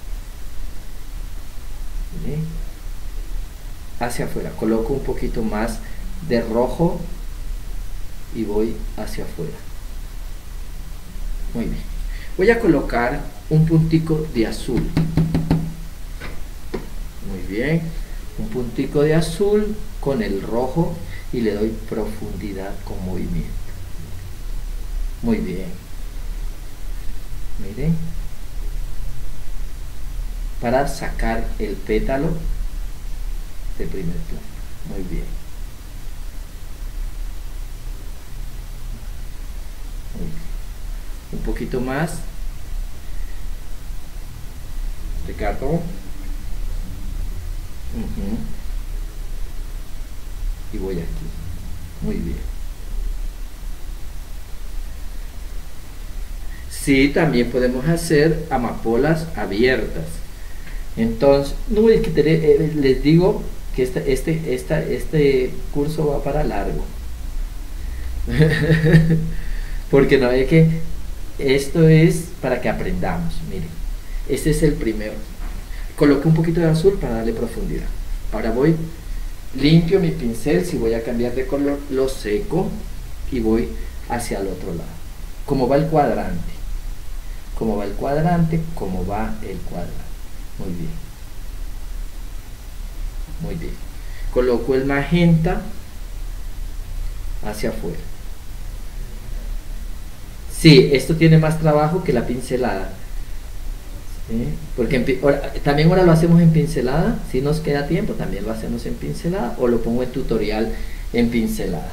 [SPEAKER 1] Miren. Hacia afuera. Coloco un poquito más de rojo y voy hacia afuera. Muy bien. Voy a colocar un puntico de azul. Muy bien. Un puntico de azul con el rojo y le doy profundidad con movimiento. Muy bien. Miren. Para sacar el pétalo de primer plano. Muy bien. Muy bien. Un poquito más. Ricardo. Uh-huh. Y voy aquí. Muy bien. Sí, también podemos hacer amapolas abiertas. Entonces, no es que te, eh, les digo que este, este, esta, este curso va para largo. Porque no es que esto es para que aprendamos. Miren, este es el primero. Coloqué un poquito de azul para darle profundidad. Ahora voy, limpio mi pincel. Si voy a cambiar de color, lo seco y voy hacia el otro lado. Como va el cuadrante, como va el cuadrante, como va el cuadrante. Muy bien. Muy bien. Coloco el magenta hacia afuera. Sí, esto tiene más trabajo que la pincelada. ¿Sí? Porque en, ahora, también ahora lo hacemos en pincelada. Si nos queda tiempo, también lo hacemos en pincelada. O lo pongo en tutorial en pincelada.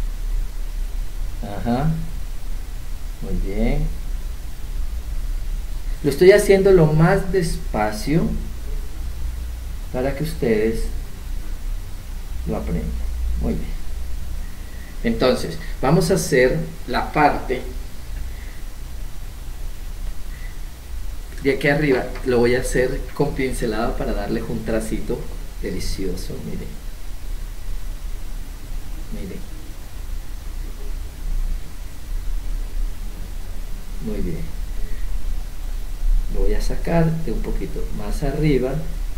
[SPEAKER 1] Ajá. Muy bien. Lo estoy haciendo lo más despacio para que ustedes lo aprendan. Muy bien. Entonces, vamos a hacer la parte de aquí arriba. Lo voy a hacer con pincelado para darles un tracito delicioso. Miren. Miren. Muy bien. Lo voy a sacar de un poquito más arriba.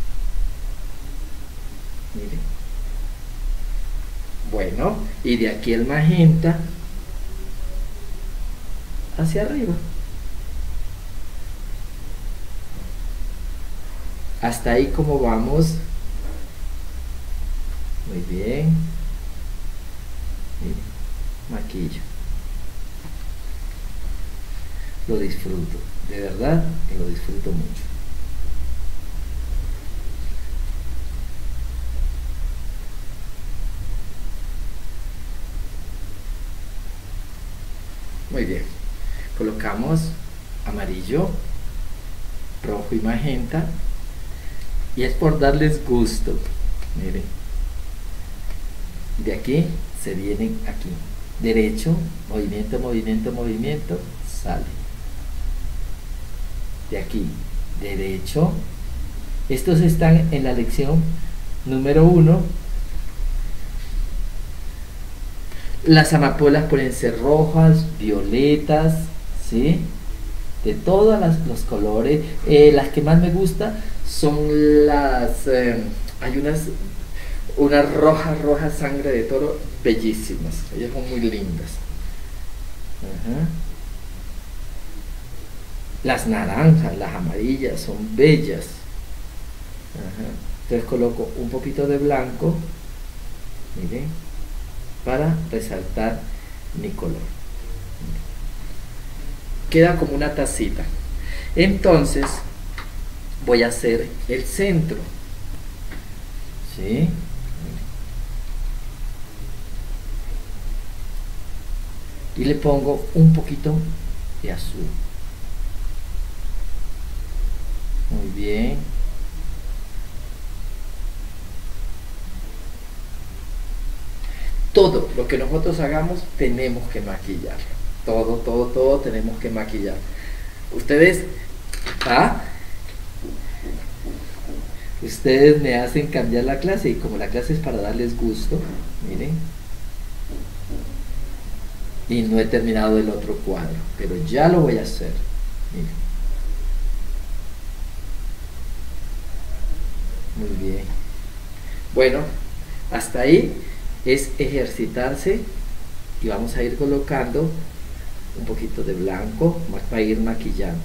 [SPEAKER 1] Miren. Bueno, y de aquí el magenta hacia arriba. Hasta ahí como vamos. Muy bien. Miren, maquillo. Lo disfruto, de verdad que lo disfruto mucho. Muy bien, colocamos amarillo, rojo y magenta, y es por darles gusto. Miren, de aquí se vienen aquí, derecho, movimiento, movimiento, movimiento, sale. De aquí, derecho. Estos están en la lección número uno. Las amapolas pueden ser rojas, violetas, ¿sí? De todos las, los colores. Eh, las que más me gustan son las... Eh, hay unas, unas rojas, rojas, sangre de toro, bellísimas. Ellas son muy lindas. Ajá. Las naranjas, las amarillas son bellas. Ajá. Entonces coloco un poquito de blanco, miren, para resaltar mi color. Queda como una tacita. Entonces voy a hacer el centro, ¿sí? Y le pongo un poquito de azul. Muy bien. Todo lo que nosotros hagamos tenemos que maquillarlo. Todo, todo, todo tenemos que maquillar. Ustedes, ¿ah? Ustedes me hacen cambiar la clase, y como la clase es para darles gusto, miren. Y no he terminado el otro cuadro, pero ya lo voy a hacer. Miren. Muy bien. Bueno, hasta ahí es ejercitarse, y vamos a ir colocando un poquito de blanco para ir maquillando.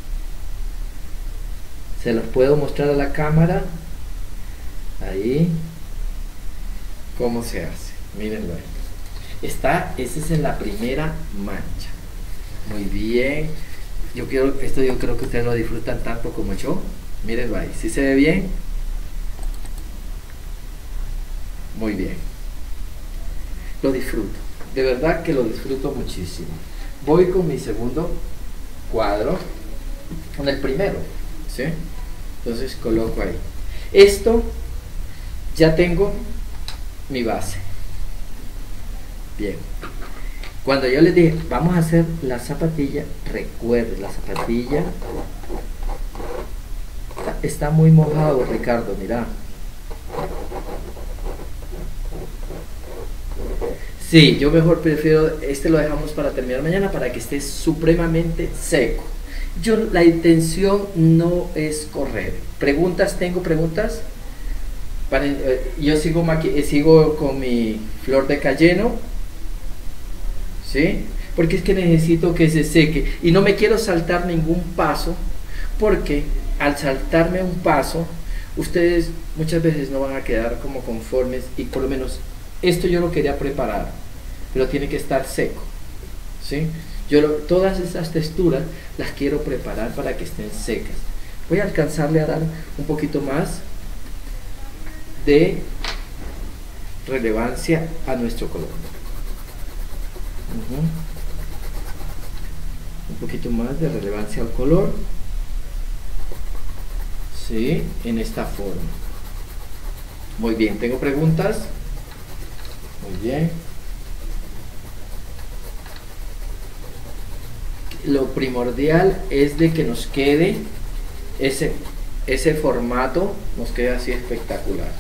[SPEAKER 1] Se los puedo mostrar a la cámara. Ahí cómo se hace. Mírenlo ahí. Está, esa es en la primera mancha. Muy bien. Yo quiero, esto yo creo que ustedes lo disfrutan tanto como yo. Mírenlo ahí. ¿Sí se ve bien? Muy bien. Lo disfruto. De verdad que lo disfruto muchísimo. Voy con mi segundo cuadro. Con el primero. ¿Sí? Entonces coloco ahí. Esto ya tengo mi base. Bien. Cuando yo les dije, vamos a hacer la zapatilla, recuerden, la zapatilla está, está muy mojado, Ricardo, mira. Sí, yo mejor prefiero, este lo dejamos para terminar mañana para que esté supremamente seco. Yo, la intención no es correr. ¿Preguntas? ¿Tengo preguntas? Para, eh, yo sigo, maqui sigo con mi flor de cayeno, ¿sí? Porque es que necesito que se seque y no me quiero saltar ningún paso, porque al saltarme un paso, ustedes muchas veces no van a quedar como conformes, y por lo menos esto yo lo quería preparar, pero tiene que estar seco, ¿sí? Yo lo, todas esas texturas las quiero preparar para que estén secas. Voy a alcanzarle a dar un poquito más de relevancia a nuestro color. Uh-huh. Un poquito más de relevancia al color. ¿sí? En esta forma. Muy bien, ¿tengo preguntas? Muy bien. Lo primordial es de que nos quede ese, ese formato, nos quede así espectacular.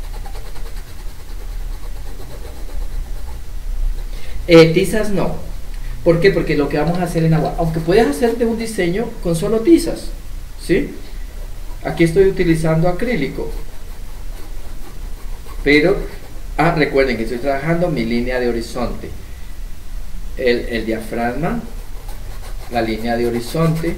[SPEAKER 1] Eh, tizas no. ¿Por qué? Porque lo que vamos a hacer en agua, aunque puedes hacerte un diseño con solo tizas, ¿sí? Aquí estoy utilizando acrílico. Pero, ah, recuerden que estoy trabajando mi línea de horizonte. El, el diafragma, la línea de horizonte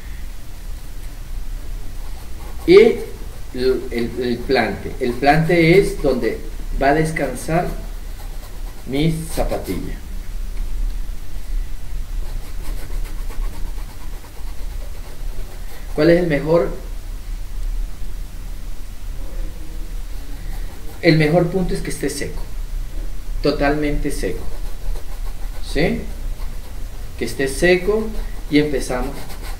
[SPEAKER 1] y el, el, el plante. El plante es donde va a descansar mi zapatilla. ¿Cuál es el mejor? El mejor punto es que esté seco, totalmente seco, ¿sí? Que esté seco y empezamos.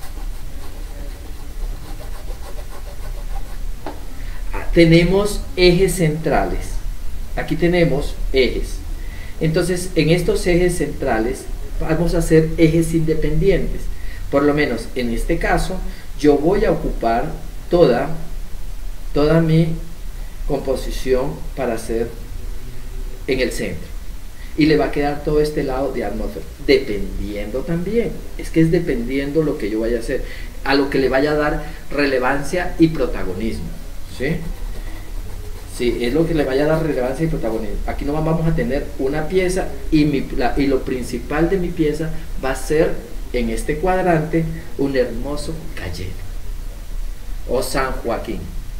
[SPEAKER 1] Tenemos ejes centrales. Aquí tenemos ejes. Entonces, en estos ejes centrales vamos a hacer ejes independientes. Por lo menos en este caso, yo voy a ocupar toda, toda mi composición para hacer en el centro. Y le va a quedar todo este lado de atmósfera. Dependiendo también. Es que es dependiendo lo que yo vaya a hacer. A lo que le vaya a dar relevancia y protagonismo. ¿Sí? Sí, es lo que le vaya a dar relevancia y protagonismo. Aquí no vamos a tener una pieza y, mi, la, y lo principal de mi pieza va a ser en este cuadrante un hermoso Cayenne o San Joaquín.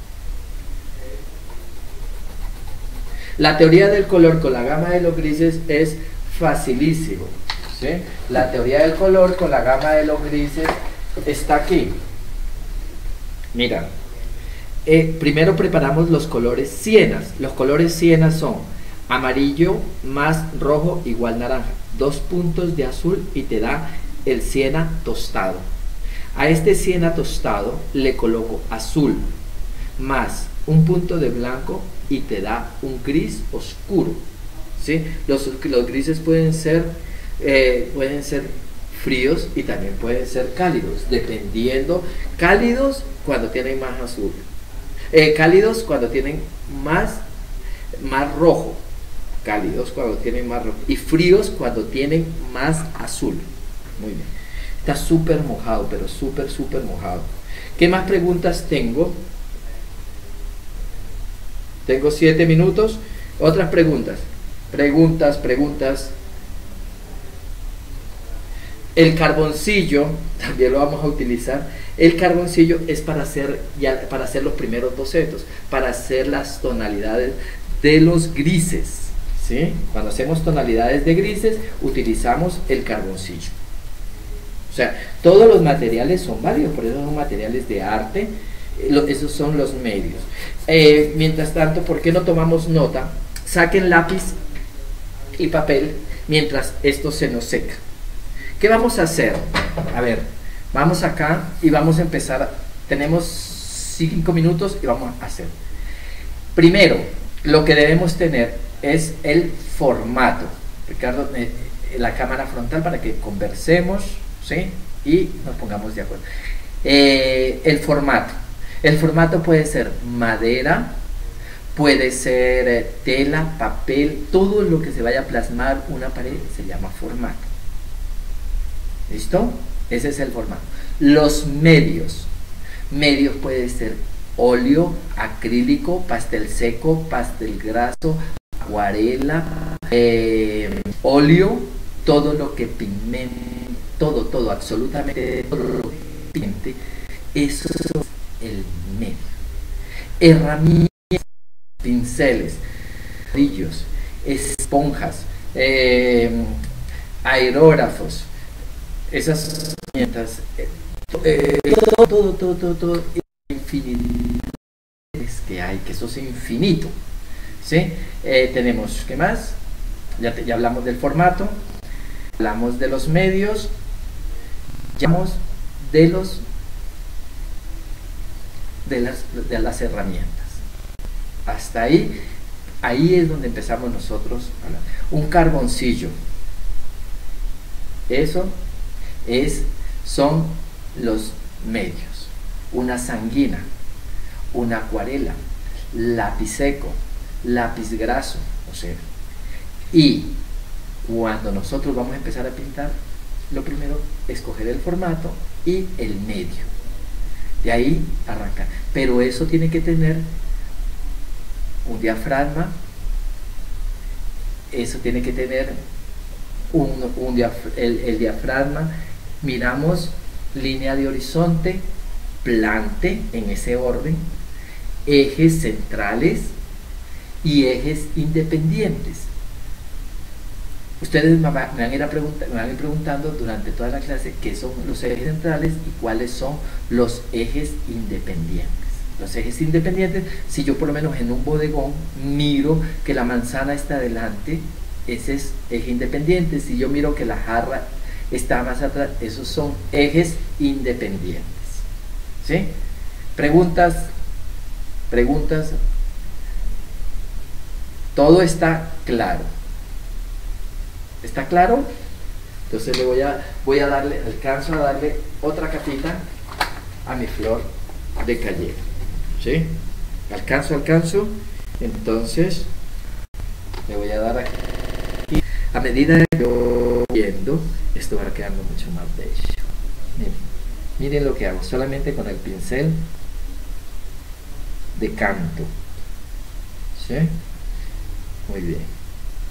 [SPEAKER 1] La teoría del color con la gama de los grises es facilísimo, ¿sí? La teoría del color con la gama de los grises está aquí. Mira, eh, primero preparamos los colores sienas. Los colores sienas son amarillo más rojo igual naranja, dos puntos de azul y te da el siena tostado. A este siena tostado le coloco azul más un punto de blanco y te da un gris oscuro, ¿sí? Los, los grises pueden ser, eh, pueden ser fríos y también pueden ser cálidos, dependiendo. Cálidos cuando tienen más azul, eh, cálidos cuando tienen más, más rojo, cálidos cuando tienen más rojo y fríos cuando tienen más azul. Muy bien, está súper mojado, pero súper, súper mojado. ¿Qué más preguntas tengo? Tengo siete minutos. Otras preguntas. Preguntas, preguntas. El carboncillo, también lo vamos a utilizar. El carboncillo es para hacer, ya, para hacer los primeros bocetos, para hacer las tonalidades de los grises, ¿sí? Cuando hacemos tonalidades de grises, utilizamos el carboncillo. O sea, todos los materiales son válidos, por eso son materiales de arte. Esos son los medios. Eh, mientras tanto, ¿por qué no tomamos nota? Saquen lápiz y papel mientras esto se nos seca. ¿Qué vamos a hacer? A ver, vamos acá y vamos a empezar. Tenemos cinco minutos y vamos a hacer. Primero, lo que debemos tener es el formato. Ricardo, eh, la cámara frontal para que conversemos, ¿sí? Y nos pongamos de acuerdo. Eh, el formato. El formato puede ser madera, puede ser eh, tela, papel, todo lo que se vaya a plasmar una pared se llama formato. ¿Listo? Ese es el formato. Los medios. Medios puede ser óleo, acrílico, pastel seco, pastel graso, acuarela, eh, óleo, todo lo que pigmente, todo, todo, absolutamente todo lo que pigmente, eso es el medio. Herramientas, pinceles, brillos, esponjas, eh, aerógrafos, esas herramientas, eh, todo, todo, todo, todo, todo, infinito que hay, que eso es infinito, ¿sí? Eh, tenemos, ¿qué más? Ya, te, ya hablamos del formato, hablamos de los medios, ya hablamos de los de las, de las herramientas. Hasta ahí, ahí es donde empezamos nosotros a hablar. Un carboncillo, eso es, son los medios. Una sanguina, una acuarela, lápiz seco, lápiz graso, o sea, y cuando nosotros vamos a empezar a pintar, lo primero es escoger el formato y el medio. De ahí arrancar. Pero eso tiene que tener un diafragma, eso tiene que tener un, un diaf el, el diafragma. Miramos línea de horizonte, plante en ese orden, ejes centrales y ejes independientes. Ustedes me van a ir, a preguntar, me van a ir preguntando durante toda la clase qué son los ejes centrales y cuáles son los ejes independientes. Los ejes independientes, si yo por lo menos en un bodegón miro que la manzana está adelante, ese es eje independiente. Si yo miro que la jarra está más atrás, esos son ejes independientes. ¿Sí? Preguntas, preguntas. Todo está claro. ¿Está claro? Entonces le voy a, voy a darle, alcanzo a darle otra capita a mi flor de cayena. ¿Sí? Alcanzo, alcanzo. Entonces le voy a dar aquí. A medida que yo viendo, esto va quedando mucho más bello. Miren, miren lo que hago, solamente con el pincel de canto. ¿Sí? Muy bien.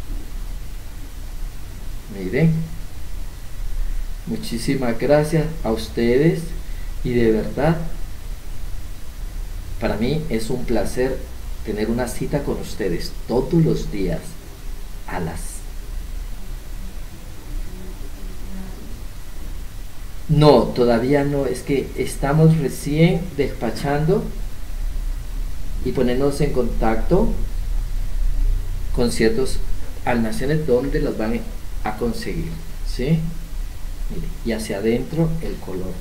[SPEAKER 1] Miren, muchísimas gracias a ustedes y de verdad para mí es un placer tener una cita con ustedes todos los días a las no, todavía no, es que estamos recién despachando y ponernos en contacto con ciertos almacenes donde los van a conseguir, ¿sí? Mire, y hacia adentro el color.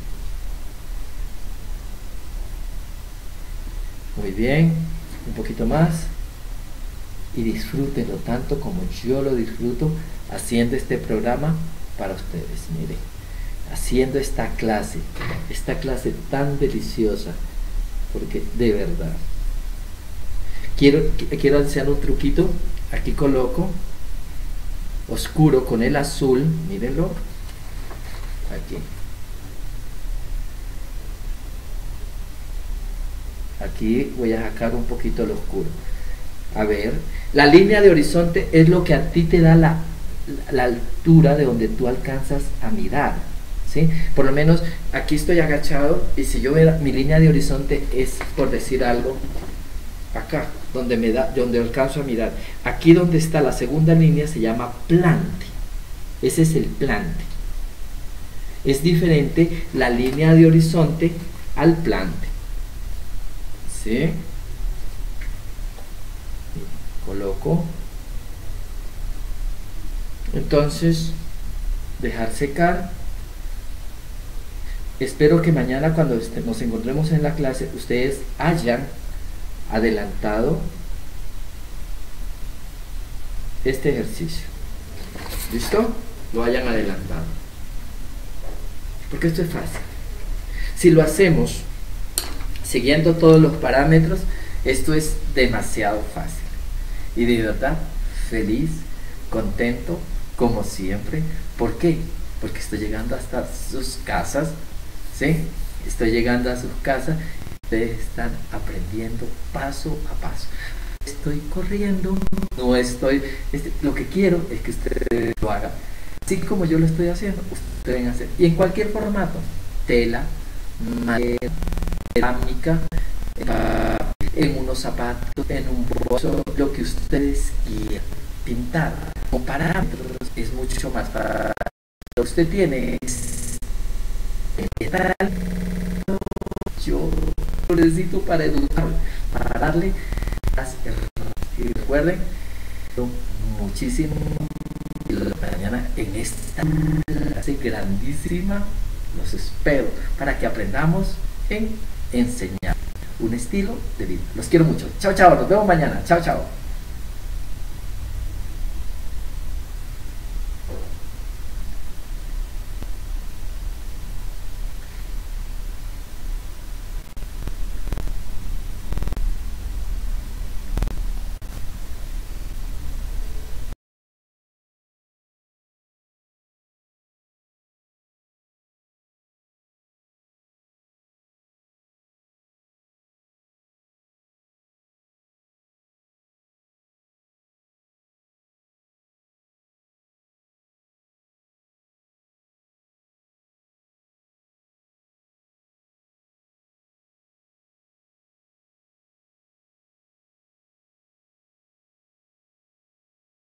[SPEAKER 1] Muy bien, un poquito más y disfrútenlo tanto como yo lo disfruto haciendo este programa para ustedes. Miren, haciendo esta clase, esta clase tan deliciosa, porque de verdad quiero, quiero enseñar un truquito. Aquí coloco oscuro con el azul, mírenlo, aquí, aquí voy a sacar un poquito el oscuro. A ver, la línea de horizonte es lo que a ti te da la, la altura de donde tú alcanzas a mirar, ¿sí? Por lo menos aquí estoy agachado y si yo veo mi línea de horizonte es, por decir algo, acá, donde me da, donde alcanzo a mirar. Aquí donde está la segunda línea se llama plante. Ese es el plante. Es diferente la línea de horizonte al plante. ¿Sí? Coloco. Entonces, dejar secar. Espero que mañana cuando nos encontremos en la clase ustedes hayan adelantado este ejercicio. ¿Listo? Lo hayan adelantado. Porque esto es fácil. Si lo hacemos siguiendo todos los parámetros, esto es demasiado fácil. Y de verdad, feliz, contento, como siempre. ¿Por qué? Porque estoy llegando hasta sus casas, ¿sí? Estoy llegando a sus casas. Ustedes están aprendiendo paso a paso. Estoy corriendo, no estoy, este, lo que quiero es que ustedes lo hagan así como yo lo estoy haciendo. Ustedes deben hacer, y en cualquier formato, tela, madera, cerámica, en unos zapatos, en un bolso, lo que ustedes quieran pintar. Con parámetros es mucho más fácil. Lo que usted tiene es yo lo necesito para educar, para darle las herramientas. Y recuerden, muchísimo mañana en esta clase grandísima los espero para que aprendamos en enseñar. un estilo de vida. Los quiero mucho. Chao, chao. Nos vemos mañana. Chao, chao.